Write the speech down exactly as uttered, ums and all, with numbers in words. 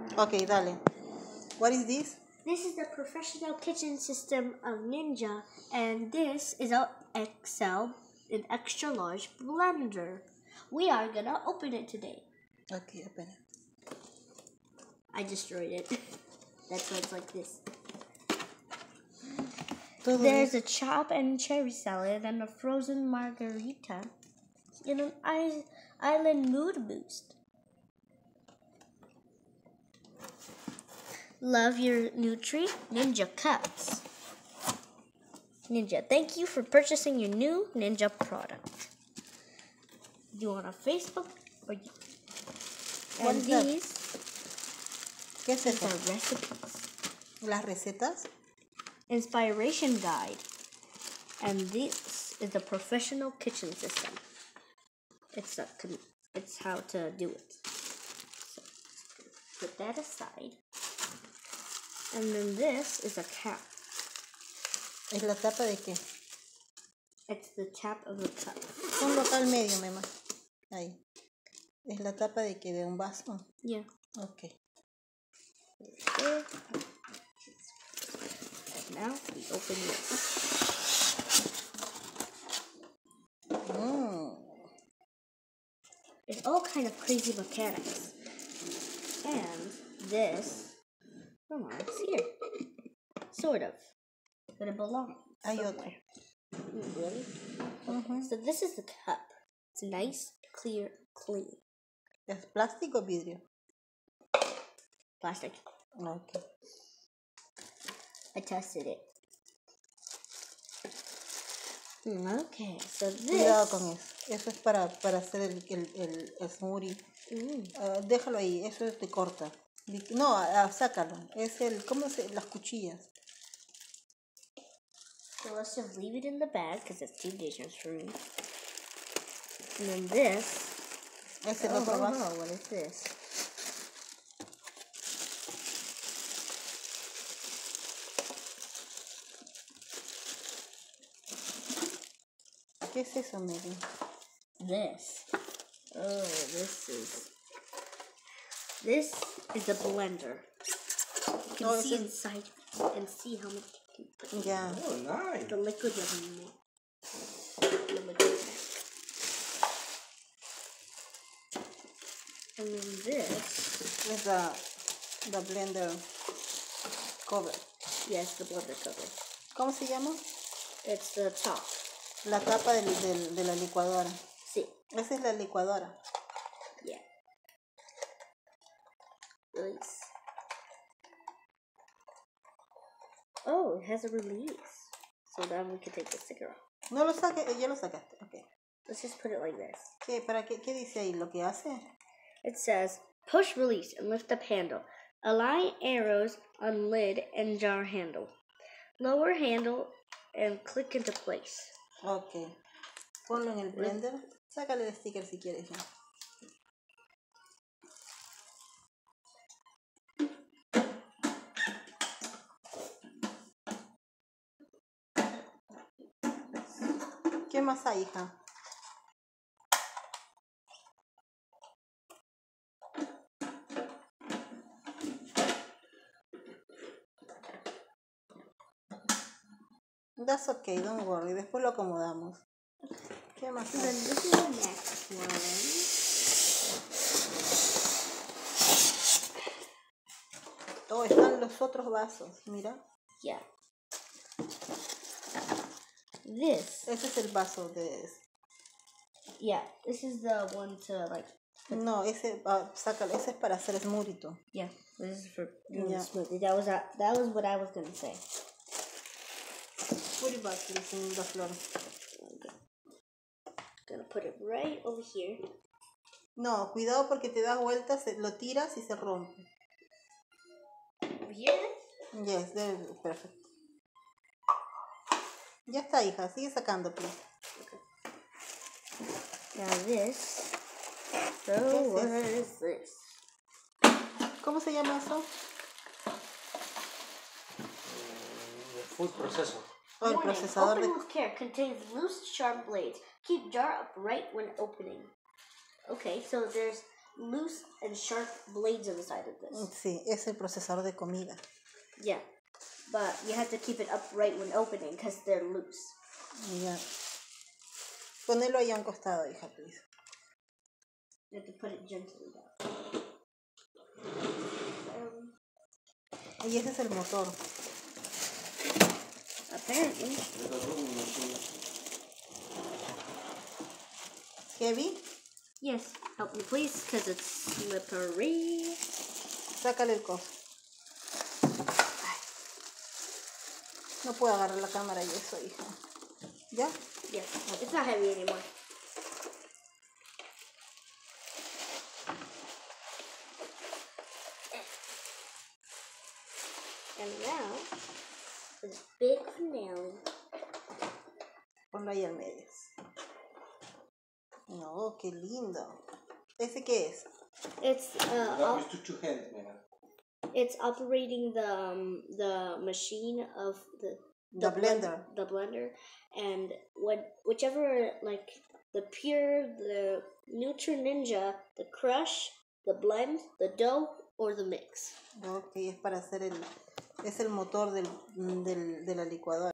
Okay, dale. What is this? This is the professional kitchen system of Ninja, and this is a X L, an extra large blender. We are gonna open it today. Okay, open it. I destroyed it. That's why it's like this. Todo There's es- a chop and cherry salad and a frozen margarita in an is- island mood boost. Love your Nutri Ninja cups. Ninja, thank you for purchasing your new Ninja product. You want a Facebook or you? What And is that? these, ¿Qué es these eso? are recipes. Las recetas. Inspiration guide. And this is the professional kitchen system. It's a, it's how to do it. So put that aside. And then this is a cap. ¿Es la tapa de qué? It's the tap of the cup. Ponlo acá al medio, mamá. Ahí. ¿Es la tapa de qué? ¿De un vaso? Yeah. Ok. There. And now we open this. Mm. There's all kind of crazy mechanics. And this, come on, it's here. Sort of. But it belongs Hay somewhere. otro. Mm, Really? Ujú. So this is the cup. It's nice, clear, clean. ¿Es plástico o vidrio? Plastic. Ok. I tested it. Mm, Okay, so this. Cuidado con eso. Eso es para, para hacer el, el, el, el smoothie. Mm. Ah, déjalo ahí, eso te corta. Di- No, ah, sácalo. Es el, ¿cómo se? Las cuchillas. So let's just leave it in the bag because it's too dangerous for me. And then this. Es el Oh, otro oh, vaso. oh, what is this? ¿Qué es eso, Mary? This. Oh, this is. This is a blender. You can Oh, see it's a- inside and see how much you can put. Ya. Oh, nice. The liquid level more. The liquid. And then this. Es la, la blender cover. Yes, the blender cover. ¿Cómo se llama? It's the top. La tapa del, del, de la licuadora. See. Esa es la licuadora. Yeah. Release. Oh, it has a release. So now we can take the sticker off. No lo saques, ya lo sacaste. Ok. Let's just put it like this. ¿Qué, para qué, ¿Qué dice ahí? ¿Lo que hace? It says, push release and lift up handle. Align arrows on lid and jar handle. Lower handle and click into place. Ok. Ponlo en el blender. Sácale el sticker si quieres ya. ¿Qué más hay, hija? That's okay, don't worry. Después lo acomodamos. ¿Qué más And then hay? this is the next one. Oh, están los otros vasos. Mira. Yeah. This. Ese es el vaso de... Yeah, this is the one to like. No, ese, ah, sácalo. Ese es para hacer smoothie. tú. Yeah, this is for doing Yeah. the smoothie. That was uh, that was what I was gonna say. Put it back, señorita Flor. Okay. Gonna put it right over here. No, cuidado porque te das vueltas, se- lo tiras y se rompe. Over here. Yes, there, perfecto. Ya está, hija. Sigue sacando, please. Now this. So ¿Qué es what eso? is this? ¿Cómo se llama eso? Food processor. Oh, el Warning, procesador open de... with care. Contains loose, sharp blades. Keep jar upright when opening. Okay, so there's loose and sharp blades on the side of this. Sí, es el procesador de comida. Yeah, but you have to keep it upright when opening because they're loose. Ya. Ponelo ahí a un costado, hija, please. You have to put it gently down. Um, Y ese es el motor. apparently. Heavy. Yes, help me please, because it's slippery. Sácale el coso. Ay. No puedo agarrar la cámara y eso, hija. ¿Ya? Yes, it's not heavy anymore. And now, the big finale. Ponlo ahí al medio. No, qué lindo. ¿Ese qué es? It's uh, op- Use two hands, man. it's operating the um, the machine of the The blend- blender. the blender, and what whichever like the pure, the Nutri Ninja, the crush, the blend, the dough, or the mix. Ok, es para hacer el... Es el motor del, del, de la licuadora.